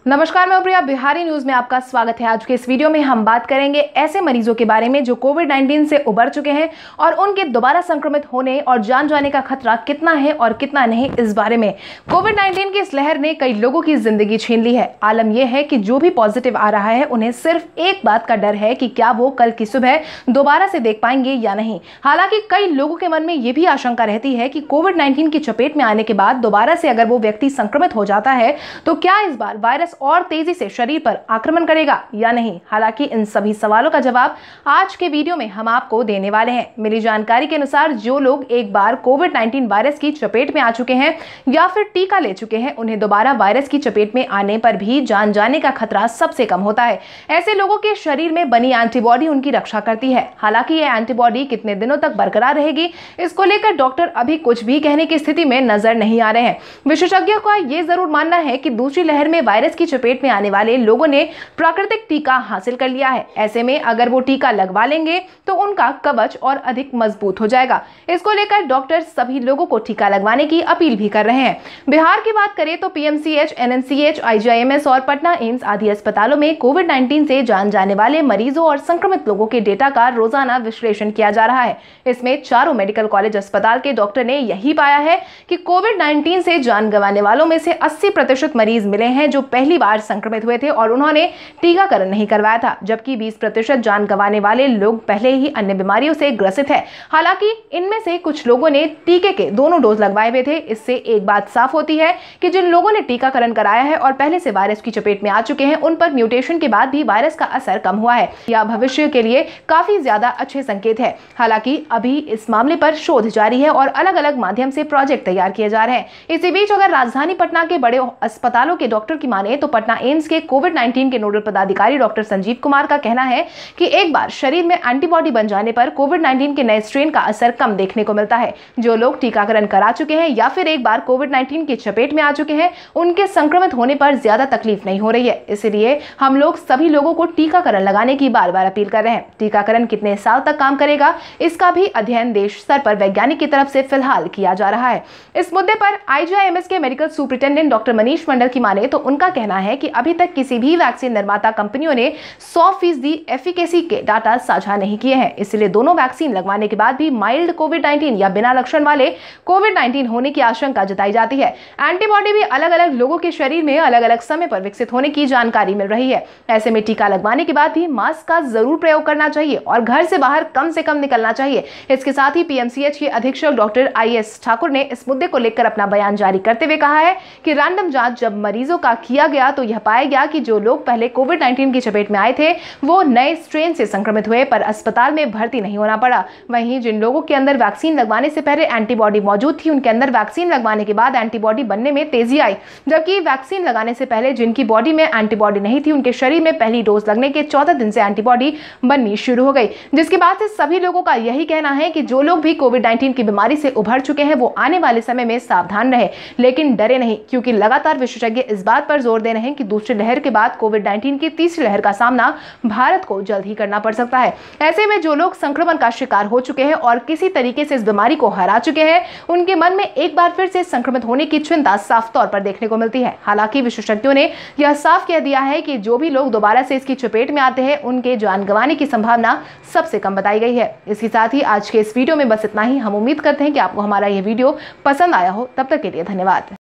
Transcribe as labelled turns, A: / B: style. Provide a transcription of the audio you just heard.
A: नमस्कार, मैं हूं प्रिया। बिहारी न्यूज में आपका स्वागत है। आज के इस वीडियो में हम बात करेंगे ऐसे मरीजों के बारे में जो कोविड-19 से उबर चुके हैं और उनके दोबारा संक्रमित होने और जान जाने का खतरा कितना है और कितना नहीं। इस बारे में कोविड-19 की इस लहर ने कई लोगों की जिंदगी छीन ली है। आलम यह है कि जो भी पॉजिटिव आ रहा है उन्हें सिर्फ एक बात का डर है कि क्या वो कल की सुबह दोबारा से देख पाएंगे या नहीं। हालांकि कई लोगों के मन में यह भी आशंका रहती है कि कोविड-19 की चपेट में आने के बाद दोबारा से अगर वो व्यक्ति संक्रमित हो जाता है तो क्या इस बार वायरस और तेजी से शरीर पर आक्रमण करेगा या नहीं। हालांकि इन सभी सवालों का जवाब आज के वीडियो में हम आपको देने वाले हैं। मिली जानकारी के अनुसार जो लोग एक बार कोविड-19 वायरस की चपेट में आ चुके हैं या फिर टीका ले चुके हैं, उन्हें दोबारा वायरस की चपेट में आने पर भी जान जाने का खतरा सबसे कम होता है। ऐसे लोगों के शरीर में बनी एंटीबॉडी उनकी रक्षा करती है। हालांकि यह एंटीबॉडी कितने दिनों तक बरकरार रहेगी, इसको लेकर डॉक्टर अभी कुछ भी कहने की स्थिति में नजर नहीं आ रहे हैं। विशेषज्ञों का यह जरूर मानना है कि दूसरी लहर में वायरस की चपेट में आने वाले लोगों ने प्राकृतिक टीका हासिल कर लिया है। ऐसे में अगर वो टीका लगवा लेंगे तो उनका कवच और अधिक मजबूत हो जाएगा। इसको लेकर डॉक्टर सभी लोगों को टीका लगवाने की अपील भी कर रहे हैं। बिहार की बात करें तो पीएमसीएच, एनएमसीएच, आईजीआईएमएस और पटना एम्स आदि अस्पतालों में कोविड-19 से जान जाने वाले मरीजों और संक्रमित लोगों के डेटा का रोजाना विश्लेषण किया जा रहा है। इसमें चारों मेडिकल कॉलेज अस्पताल के डॉक्टर ने यही पाया है कि कोविड-19 से जान गंवाने वालों में से 80% मरीज मिले हैं जो पहली बार संक्रमित हुए थे और उन्होंने टीकाकरण नहीं करवाया था, जबकि 20% जान गंवाने वाले लोग पहले ही अन्य बीमारियों से ग्रसित है। हालांकि इनमें से कुछ लोगों ने टीके के दोनों डोज लगवाए हुए थे। इससे एक बात साफ होती है कि जिन लोगों ने टीकाकरण कराया है और पहले से वायरस की चपेट में आ चुके हैं, उन पर म्यूटेशन के बाद भी वायरस का असर कम हुआ है। यह भविष्य के लिए काफी ज्यादा अच्छे संकेत है। हालांकि अभी इस मामले पर शोध जारी है और अलग अलग माध्यम से प्रोजेक्ट तैयार किए जा रहे हैं। इसी बीच अगर राजधानी पटना के बड़े अस्पतालों के डॉक्टर की माने तो पटना एम्स के कोविड-19 के नोडल पदाधिकारी डॉक्टर संजीव कुमार का कहना है कि एक बार शरीर में एंटीबॉडी बन जाने पर कोविड-19 के नए स्ट्रेन का असर कम देखने को मिलता है। जो लोग टीकाकरण करा चुके हैं या फिर एक बार कोविड-19 की चपेट में आ चुके हैं, उनके संक्रमित होने पर ज्यादा तकलीफ नहीं हो रही है। इसलिए हम लोग सभी लोगों को टीकाकरण लगाने की बार बार अपील कर रहे हैं। टीकाकरण कितने साल तक काम करेगा, इसका भी अध्ययन देश स्तर पर वैज्ञानिक की तरफ से फिलहाल किया जा रहा है। इस मुद्दे पर आईजीआईएमएस के medical superintendent doctor Manish Mandal की माने तो उनका कहना है कि अभी तक किसी भी वैक्सीन निर्माता कंपनियों ने 100% एफिकेसी के डाटा साझा नहीं किए हैं। इसलिए दोनों वैक्सीन लगवाने के बाद भी माइल्ड कोविड-19 या बिना लक्षण वाले कोविड-19 होने की आशंका जताई जाती है। एंटीबॉडी भी अलग अलग लोगों के शरीर में अलग अलग समय पर विकसित होने की जानकारी मिल रही है। ऐसे में टीका लगवाने के बाद भी मास्क का जरूर प्रयोग करना चाहिए और घर से बाहर कम से कम निकलना चाहिए। इसके साथ ही पीएमसीएच के अधीक्षक डॉक्टर आईएस ठाकुर ने इस मुद्दे को लेकर अपना बयान जारी करते हुए कहा है कि रैंडम जांच जब मरीजों का किया गया तो यह पाया गया कि जो लोग पहले कोविड-19 की चपेट में आए थे वो नए स्ट्रेन से संक्रमित हुए पर अस्पताल में भर्ती नहीं होना पड़ा। वहीं जिन लोगों के अंदर वैक्सीन लगवाने से पहले एंटीबॉडी मौजूद थी, उनके अंदर वैक्सीन लगवाने के बाद एंटीबॉडी बनने में तेजी आई, जबकि वैक्सीन लगाने से पहले जिनकी बॉडी में एंटीबॉडी नहीं थी, उनके शरीर में पहली डोज लगने के 14 दिन से एंटीबॉडी बननी शुरू हो गई। जिसके बाद से सभी लोगों का यही कहना है कि जो लोग भी कोविड-19 की बीमारी से उभर चुके हैं वो आने वाले समय में सावधान रहे, लेकिन डरे नहीं, क्योंकि लगातार विशेषज्ञ इस बात पर जोर दे रहे हैं कि दूसरी लहर के बाद कोविड-19 की तीसरी लहर का सामना भारत को जल्द ही करना पड़ सकता है। ऐसे में जो लोग संक्रमण का शिकार हो चुके हैं और किसी तरीके से इस बीमारी को हरा चुके हैं, उनके मन में एक बार फिर से संक्रमित होने की चिंता साफ तौर पर देखने को मिलती है। हालांकि विशेषज्ञों ने यह साफ कह दिया है कि जो भी लोग दोबारा से इसकी चपेट में आते हैं, उनके जान गंवाने की संभावना सबसे कम बताई गई है। इसके साथ ही आज के इस वीडियो में बस इतना ही। हम उम्मीद करते हैं कि आपको हमारा यह वीडियो पसंद आया हो। तब तक के लिए धन्यवाद।